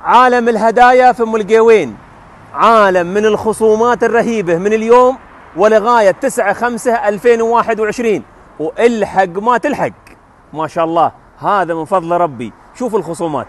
عالم الهدايا في ام القيوين، عالم من الخصومات الرهيبة من اليوم ولغاية 9/5/2021، والحق ما تلحق ما شاء الله، هذا من فضل ربي. شوف الخصومات،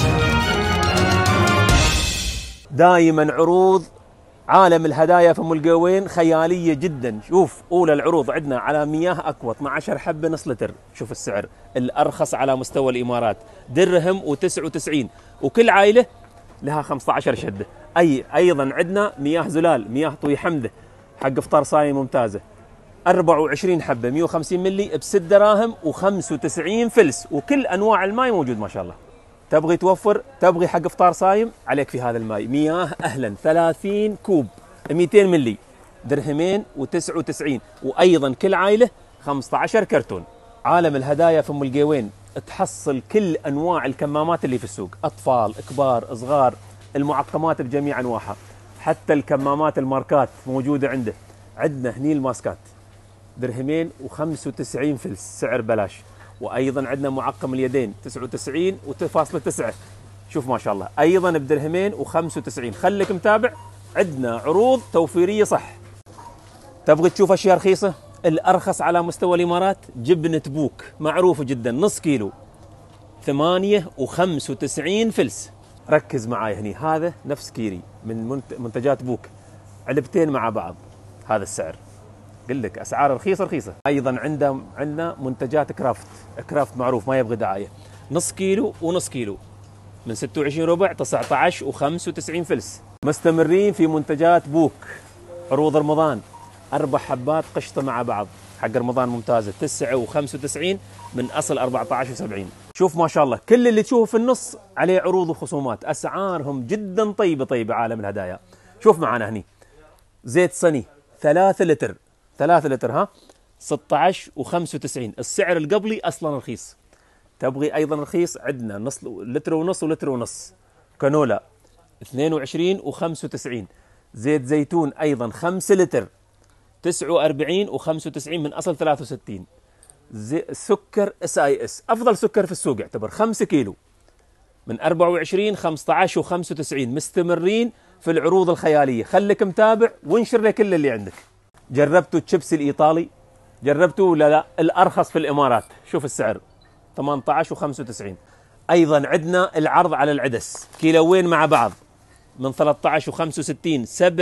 دائما عروض عالم الهدايا في ام القيوين خيالية جدا. شوف أولى العروض عندنا على مياه أكوا 12 حبة نص لتر، شوف السعر الأرخص على مستوى الإمارات، درهم و99، وكل عائلة لها 15 شدة. أيضا عندنا مياه زلال، مياه طوي حمده حق إفطار صايم ممتازة، 24 حبة 150 ملي ب6 دراهم و95 فلس، وكل أنواع الماء موجود ما شاء الله. تبغي توفر، تبغي حق إفطار صايم، عليك في هذا الماء. مياه أهلا 30 كوب 200 ملي، درهمين و99، وأيضا كل عائلة 15 كرتون. عالم الهدايا في ام القيوين تحصل كل أنواع الكمامات اللي في السوق، أطفال كبار صغار، المعقمات بجميع أنواعها، حتى الكمامات الماركات موجودة عنده. عندنا هني الماسكات درهمين و95 فلس، سعر بلاش. وأيضا عندنا معقم اليدين 99.9، شوف ما شاء الله، أيضا بدرهمين و95. خليك متابع، عندنا عروض توفيرية صح. تبغي تشوف أشياء رخيصة؟ الأرخص على مستوى الإمارات جبنة بوك معروفة جدا، نص كيلو 98 فلس. ركز معاي هني، هذا نفس كيري من منتجات بوك، علبتين مع بعض، هذا السعر. قل لك أسعار رخيصة. أيضا عندنا منتجات كرافت معروف ما يبغي دعاية، نص كيلو ونص كيلو من 26 ربع 19.95 فلس. مستمرين في منتجات بوك، عروض رمضان 4 حبات قشطة مع بعض حق رمضان ممتازة 9.95 من أصل 14.70. شوف ما شاء الله، كل اللي تشوفه في النص عليه عروض وخصومات، أسعارهم جدا طيبة عالم الهدايا. شوف معنا هني زيت صني 3 لتر ها 16.95، السعر القبلي أصلا رخيص. تبغي أيضا رخيص، عندنا نص لتر ونص ولتر ونص. كانولا 22.95. زيت زيتون أيضا 5 لتر 49.95 من أصل 63. سكر SIS أفضل سكر في السوق يعتبر 5 كيلو من 24 15.95. مستمرين في العروض الخيالية، خليك متابع وانشر لك كل اللي عندك. جربتوا الشيبسي الإيطالي؟ جربتوا ولا لا؟ الأرخص في الإمارات، شوف السعر 18.95. أيضا عندنا العرض على العدس، كيلوين مع بعض من 13.65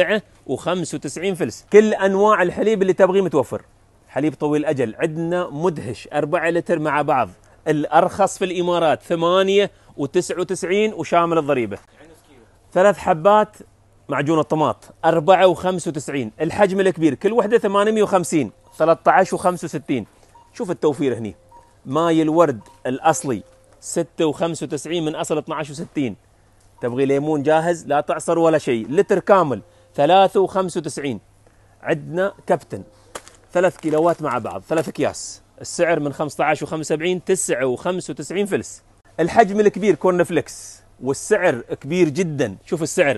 7.95 فلس. كل أنواع الحليب اللي تبغيه متوفر، حليب طويل الأجل عندنا مدهش 4 لتر مع بعض، الأرخص في الإمارات 8.99 وشامل الضريبة. 3 حبات معجون الطماط 4.95، الحجم الكبير كل وحدة 850 13.65. شوف التوفير هني. ماي الورد الأصلي 6.95 من أصل 12.60. تبغي ليمون جاهز لا تعصر ولا شيء، لتر كامل 3.95. عندنا كابتن 3 كيلوات مع بعض، 3 أكياس، السعر من 15.75 9.95 فلس. الحجم الكبير كورن فليكس والسعر كبير جدا، شوف السعر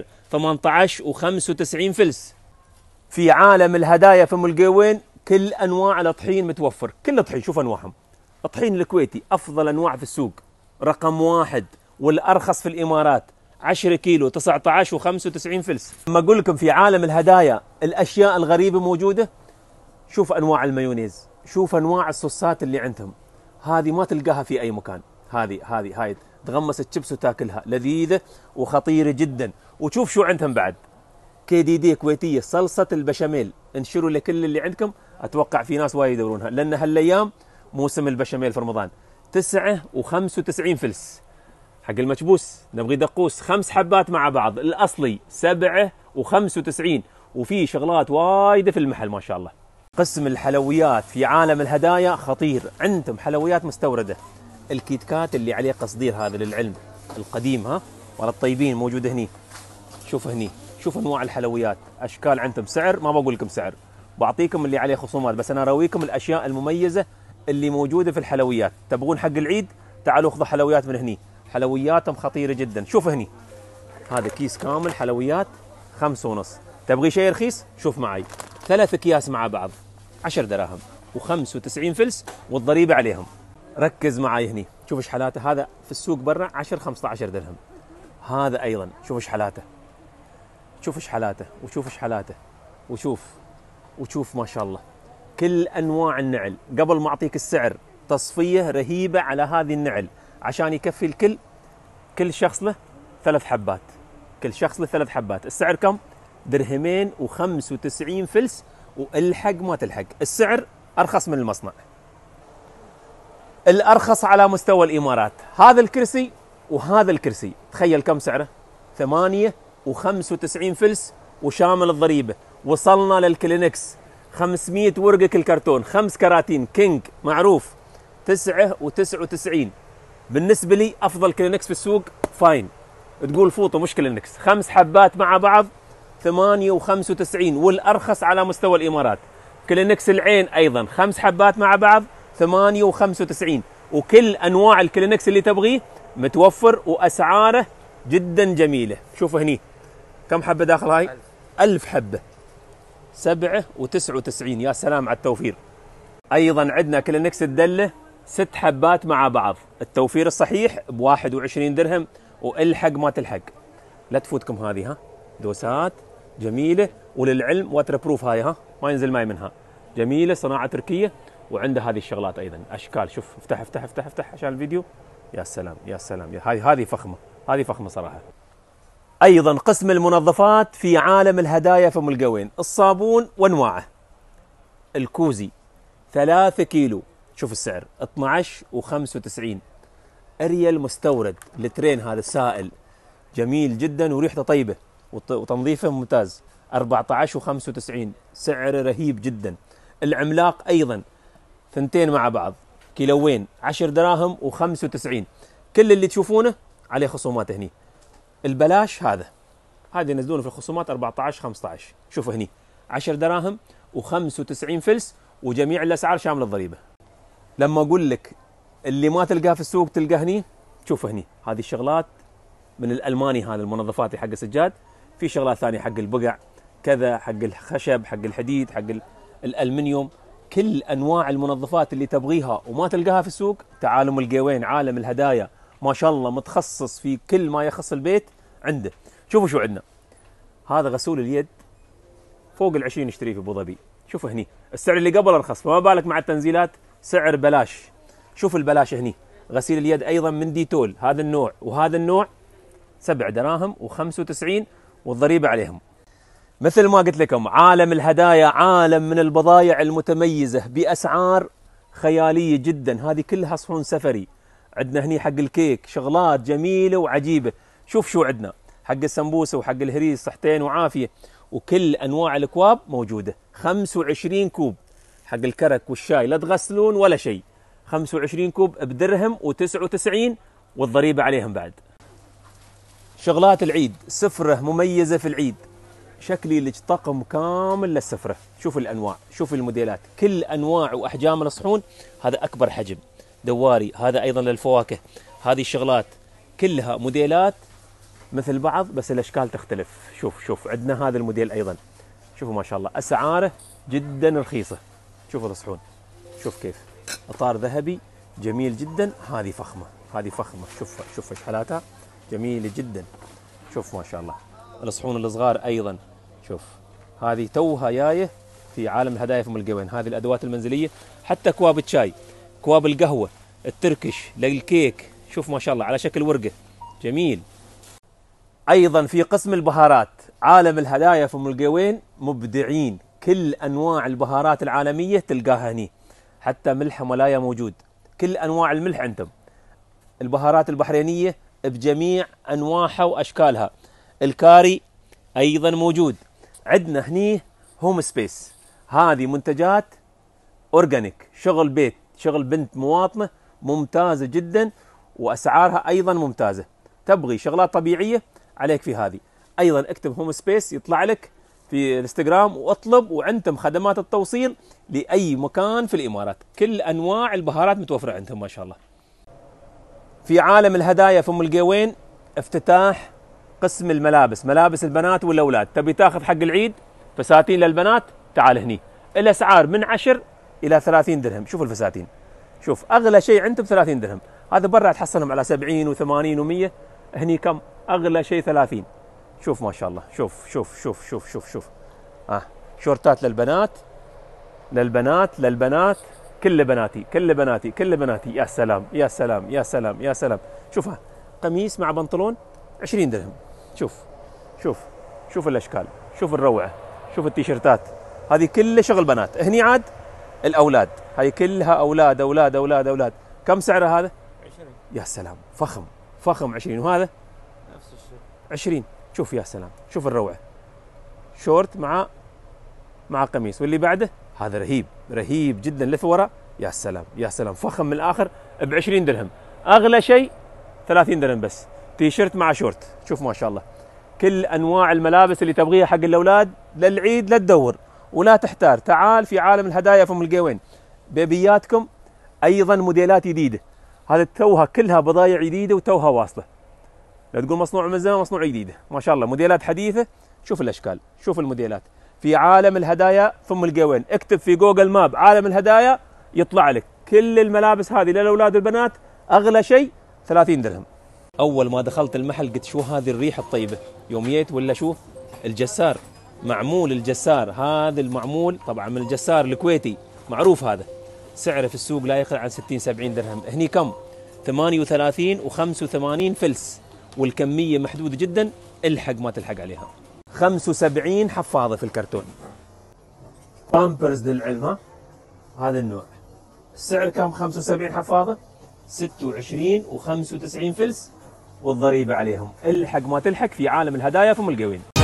18.95 فلس. في عالم الهدايا في ام القيوين كل انواع الطحين متوفر، كل الطحين شوف انواعهم. الطحين الكويتي افضل انواع في السوق، رقم 1 والارخص في الامارات، 10 كيلو 19.95 فلس. لما اقول لكم في عالم الهدايا الاشياء الغريبه موجوده، شوف انواع المايونيز، شوف انواع الصوصات اللي عندهم، هذه ما تلقاها في اي مكان. هاي تغمس الشيبس وتاكلها، لذيذه وخطيره جدا. وشوف شو عندهم بعد، KDD كويتيه، صلصه البشاميل، انشروا لكل اللي عندكم، اتوقع في ناس وايد يدورونها لان هالايام موسم البشاميل في رمضان. 9.95 فلس. حق المكبوس نبغي دقوس 5 حبات مع بعض، الاصلي 7.95، وفي شغلات وايده في المحل ما شاء الله. قسم الحلويات في عالم الهدايا خطير، عندهم حلويات مستورده، الكيت كات اللي عليه قصدير هذا للعلم القديم ها ولا الطيبين موجود هني. شوف هني، شوف انواع الحلويات، اشكال عندهم، سعر ما بقول لكم سعر، بعطيكم اللي عليه خصومات، بس انا اراويكم الاشياء المميزه اللي موجوده في الحلويات. تبغون حق العيد تعالوا خذوا حلويات من هني، حلوياتهم خطيره جدا. شوف هني هذا كيس كامل حلويات 5.5. تبغي شيء رخيص؟ شوف معي 3 اكياس مع بعض 10 دراهم و95 فلس والضريبه عليهم. ركز معي هني، شوف ايش حالاته، هذا في السوق برا 10 15 درهم، هذا ايضا شوف ايش حالاته، شوف ايش حالاته، وشوف ايش حالاته، وشوف ما شاء الله كل انواع النعل. قبل ما اعطيك السعر تصفيه رهيبه على هذه النعل عشان يكفي الكل، كل شخص له 3 حبات، كل شخص له 3 حبات. السعر كم؟ درهمين و95 فلس، والحق ما تلحق. السعر ارخص من المصنع، الارخص على مستوى الامارات. هذا الكرسي وهذا الكرسي تخيل كم سعره؟ 98 فلس وشامل الضريبه. وصلنا للكلينكس 500 ورقه كل كرتون، 5 كراتين كينج معروف 9.99. بالنسبه لي افضل كلينكس في السوق. فاين تقول فوطه مش كلينكس، 5 حبات مع بعض 8.95، والارخص على مستوى الامارات. كلينكس العين ايضا 5 حبات مع بعض 8.95، وكل انواع الكلينكس اللي تبغيه متوفر واسعاره جدا جميله. شوف هني كم حبه داخل هاي؟ 1000 حبه 7.99. يا سلام على التوفير. ايضا عندنا كلينكس الدله 6 حبات مع بعض، التوفير الصحيح ب 21 درهم، والحق ما تلحق. لا تفوتكم هذه، ها دوسات جميله، وللعلم واتر بروف هاي، ها ما ينزل ماي منها، جميله صناعه تركيه. وعنده هذه الشغلات ايضا اشكال. شوف افتح افتح افتح افتح عشان الفيديو. يا سلام يا سلام، هذه فخمه، هذه فخمه صراحه. ايضا قسم المنظفات في عالم الهدايا فم القوين، الصابون وانواعه. الكوزي 3 كيلو، شوف السعر 12.95. اريال مستورد لترين، هذا سائل جميل جدا وريحته طيبه وتنظيفه ممتاز 14.95، سعر رهيب جدا. العملاق ايضا 2 مع بعض كيلوين 10 دراهم و95. كل اللي تشوفونه عليه خصومات هني. البلاش هذا ينزلونه في الخصومات 14-15. شوفوا هني 10 دراهم و95 فلس، وجميع الاسعار شامل الضريبه. لما اقول لك اللي ما تلقاه في السوق تلقاه هني، شوف هني هذه الشغلات من الالماني، هذا المنظفات حق السجاد. في شغلات ثانيه حق البقع كذا، حق الخشب، حق الحديد، حق الالمنيوم. كل انواع المنظفات اللي تبغيها وما تلقاها في السوق، تعالوا القوين عالم الهدايا ما شاء الله متخصص في كل ما يخص البيت عنده. شوفوا شو عندنا، هذا غسول اليد فوق ال20 نشتريه في ابو ظبي. شوف هني السعر اللي قبل ارخص، فما بالك مع التنزيلات سعر بلاش. شوف البلاش هني، غسيل اليد ايضا من ديتول، هذا النوع وهذا النوع 7 دراهم و95، والضريبه عليهم. مثل ما قلت لكم عالم الهدايا عالم من البضائع المتميزه باسعار خياليه جدا. هذه كلها صحون سفري. عندنا هني حق الكيك شغلات جميله وعجيبه. شوف شو عندنا حق السمبوسه وحق الهريس، صحتين وعافيه. وكل انواع الاكواب موجوده، 25 كوب حق الكرك والشاي، لا تغسلون ولا شيء. 25 كوب بدرهم و99، والضريبه عليهم بعد. شغلات العيد، سفره مميزه في العيد، شكلي لك طقم كامل للسفره. شوف الانواع، شوف الموديلات، كل انواع واحجام الصحون. هذا اكبر حجم دواري، هذا ايضا للفواكه. هذه الشغلات كلها موديلات مثل بعض بس الاشكال تختلف. شوف عندنا هذا الموديل ايضا، شوفوا ما شاء الله اسعاره جدا رخيصه. شوفوا الصحون، شوف كيف اطار ذهبي جميل جدا. هذه فخمه، شوف ايش حالاتها جميله جدا. شوف ما شاء الله الصحون الصغار ايضا. شوف هذه توها جايه في عالم الهدايا في ام القوين. هذه الادوات المنزليه، حتى اكواب الشاي، اكواب القهوه، التركش للكيك. شوف ما شاء الله على شكل ورقه جميل. ايضا في قسم البهارات عالم الهدايا في ام القوين مبدعين. كل انواع البهارات العالميه تلقاها هني، حتى ملح ملايا موجود. كل انواع الملح عندهم. البهارات البحرينيه بجميع انواعها واشكالها. الكاري ايضا موجود. عندنا هني هوم سبيس، هذه منتجات اورجانيك، شغل بيت، شغل بنت مواطنه، ممتازه جدا واسعارها ايضا ممتازه. تبغي شغلات طبيعيه عليك في هذه. ايضا اكتب هوم سبيس يطلع لك في الانستغرام واطلب، وعندهم خدمات التوصيل لاي مكان في الامارات. كل انواع البهارات متوفره عندهم ما شاء الله. في عالم الهدايا في ام القوين افتتاح قسم الملابس، ملابس البنات والاولاد. تبي تاخذ حق العيد فساتين للبنات، تعال هني. الاسعار من 10 الى 30 درهم. شوف الفساتين، شوف اغلى شيء عندهم 30 درهم. هذا برا تحصلهم على 70 و80 و100. هني كم؟ اغلى شيء 30. شوف ما شاء الله، شوف شوف شوف شوف شوف شوف. شورتات للبنات للبنات للبنات، كل بناتي كل بناتي كل بناتي. يا سلام يا سلام يا سلام يا سلام. شوفها، قميص مع بنطلون 20 درهم. شوف شوف شوف الاشكال، شوف الروعه، شوف التيشيرتات، هذه كلها شغل بنات. هني عاد الاولاد، هاي كلها اولاد اولاد اولاد اولاد. كم سعره هذا؟ 20. يا سلام، فخم فخم 20. وهذا نفس الشيء 20. شوف يا سلام، شوف الروعه، شورت مع قميص. واللي بعده هذا رهيب رهيب جدا، لف ورا. يا سلام يا سلام، فخم من الاخر ب 20 درهم. اغلى شيء 30 درهم بس، تيشيرت مع شورت. شوف ما شاء الله، كل انواع الملابس اللي تبغيها حق الاولاد للعيد. لا تدور ولا تحتار، تعال في عالم الهدايا في ام القوين. بيبياتكم ايضا موديلات جديده، هذا توها كلها بضايع جديده وتوها واصله. لا تقول مصنوع من زمان، مصنوع جديده ما شاء الله، موديلات حديثه. شوف الاشكال، شوف الموديلات في عالم الهدايا في ام القوين. اكتب في جوجل ماب عالم الهدايا يطلع لك كل الملابس هذه للاولاد والبنات. اغلى شيء 30 درهم. اول ما دخلت المحل قلت شو هذه الريحه الطيبه، يوم جيت ولا شوف الجسار، معمول الجسار هذا المعمول طبعا من الجسار الكويتي معروف. هذا سعره في السوق لا يقل عن 60 70 درهم. هني كم؟ 38 و85 فلس، والكميه محدوده جدا، الحق ما تلحق عليها. 75 حفاضه في الكرتون، بامبرز للعلم. هذا النوع السعر كم؟ 75 حفاضه 26 و95 فلس، والضريبه عليهم. الحق ما تلحق في عالم الهدايا في ام القوين.